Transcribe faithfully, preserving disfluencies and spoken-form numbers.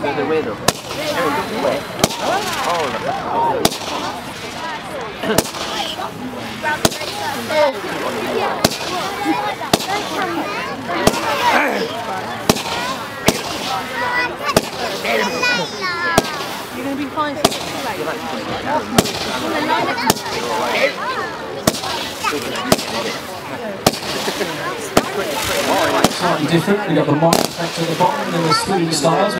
the window. You're going to be fine. Slightly different, we've got the mic effect at the bottom and then the spinning stars.